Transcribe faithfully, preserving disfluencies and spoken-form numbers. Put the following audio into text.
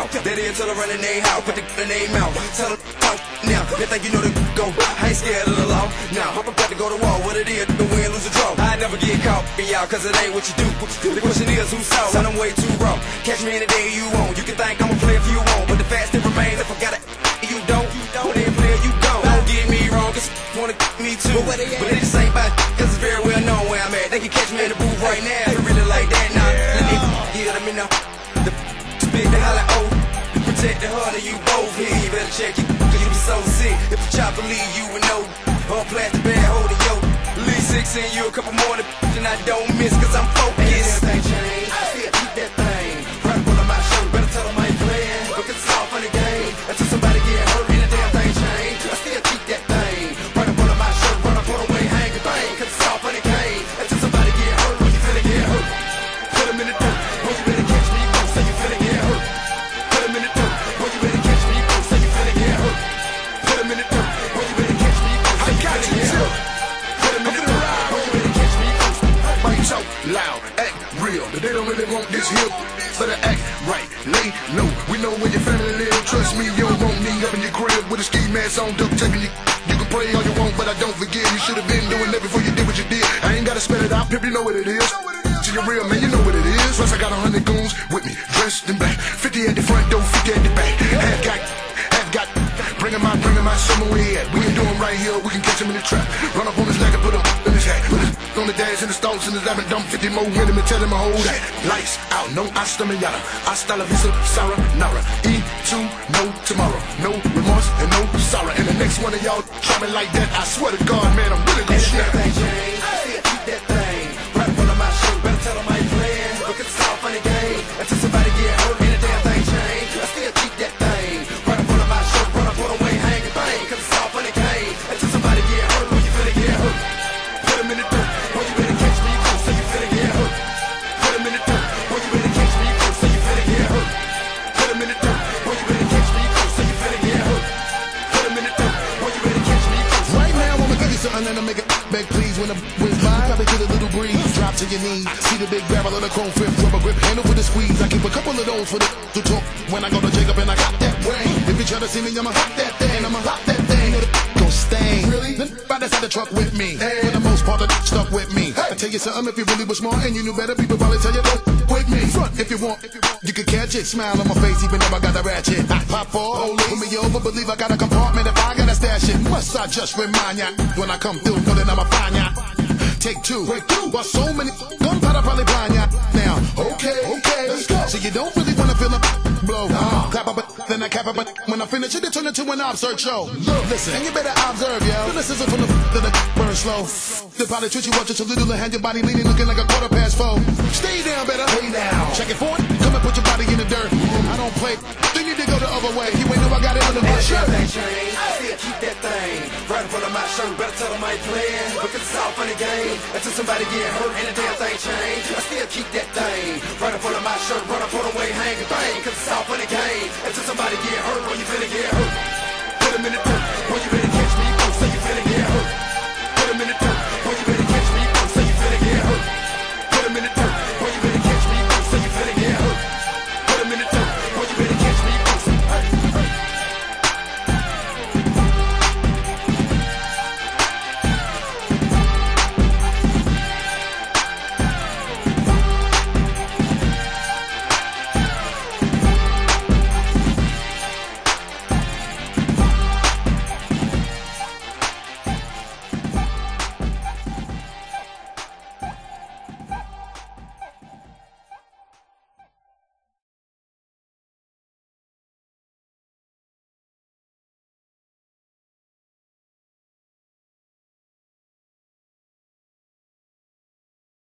out. That is till I run in their house, put the gun in their mouth. Tell them talk now, they think you know the go. I ain't scared of the law. Now I'm about to go to war. What it is, the win, lose or draw. I never get caught, y'all, cause it ain't what you do. The question is who's soft. Son, I'm way too raw. Catch me any day you want. You can think I'm a player if you want, but the fact still remains. If I got it, you don't. When they play, you don't. Don't get me wrong, cause wanna me too. But they just ain't about cause it's very well known where I'm at. They can catch me in the booth right now. If it really like that, nah. Let me get them in the the big to holla oh. Protect the heart of you both here. You better check it, cause you be so sick. If the chopper leave you with no all plastic bag holding yo. Leave six in you, a couple more than I don't miss, cause I'm focused. Everything changed, I still keep that thing right in front of my show. Better tell them I ain't playing, because it's all funny game. Until somebody get hurt and the damn thing change. I still keep that thing right in front of my show. Run up on the way, hang a bang, cause it's all funny game. Until somebody get hurt, when you finna get hurt. Put them in the dirt, when you better catch me, you gon' say you finna get hurt. Put them in the dirt, when you better catch me, you gon' say you finna get hurt. Put them in the dirt, when you better catch me, you gon' say you finna get hurt. Put them in the dirt, when you better catch me, you gon' say. Fight so loud, act real, but they don't really want this here. Better act right, lay low. We know where your family live. Trust me, you don't want me up in your crib with a ski mask on, duct taping you. You can pray all you want, but I don't forgive. You should have been doing that before you did what you did. I ain't gotta spell it out, pimp, you know what it is. To your real man, you know what it is. Plus I got a hundred goons with me, dressed in black. Fifty at the front door, fifty at the back. Half got, half got. Bringing my, bringing my summer where he at. We ain't doing right here, we can catch him in the trap. Run up on his leg and put him in his hat. Put his on the dash and the stalks and his lap and dump fifty more with him and tell him to hold that. Lights out, no hasta mañana. Hasta la vista, Sarah, Nara. E two, no tomorrow. No remorse and no sorrow. And the next one of y'all try me like that, I swear to God, man, I'm really gonna snap. Everything changed, I still keep that thing right in front of my show. Better tell them I ain't playing, because it's all funny game. Until somebody get hurt and the damn thing change. I still keep that thing right in front of my show. Run up on the way, hang a bang, cause it's all funny game. Until somebody get hurt, when you finna get hurt. Put them in the dirt, when you better catch me, you gon' say you finna get hurt. Put them in the dirt, when you better catch me, you gon' say you finna get hurt. Put them in the dirt, when you better catch me, you gon' say you finna get hurt. Put them in the dirt, when you better catch me, you gon' say. Right now, I'ma give you something that'll make it beg, please. When the whiz by, drop it to the little breeze. Drop to your knees. See the big barrel of the chrome fifth rubber grip handle for the squeeze. I keep a couple of those for the to talk. When I go to Jacob and I got that way. If you try to see me, I'ma hop that thing. I'ma hop that thing. Gon' stain. Really? Then ride inside the truck with me. Hey. For the most part, the stuck with me. Hey. I tell you something, if you really was smart and you knew better, people probably tell you don't with me. Front if you want, if you want, you can catch it. Smile on my face, even though I got a ratchet. I pop for put me over, believe I got a compartment. If I gotta stash it, must I just remind ya when I come through, know that I'ma find ya. Take two, break two. But so many gunpowder probably blind ya. Now, okay, okay, let's go. So you don't really wanna feel a blow. Uh, clap up, then I cap up. When I finish it, it turn into an absurd show. Listen, and you better observe, yo. The sizzle from the to the burn slow. The probably treat you watch it so little and hand your body leaning, looking like a quarter past four. Stay down, better stay down. Check it forward, come and put your body in the dirt. I don't play, then you need to go the other way. You ain't know I got it on the bush. Everything changed, I still keep that thing right in front of my show. Better tell them I ain't playing, because it's all funny game. Until somebody get hurt and the damn thing change. I still keep that thing right in front of my shirt. Run up on the way, hang a bang, cause it's all funny game. Until somebody get hurt, when you finna get hurt.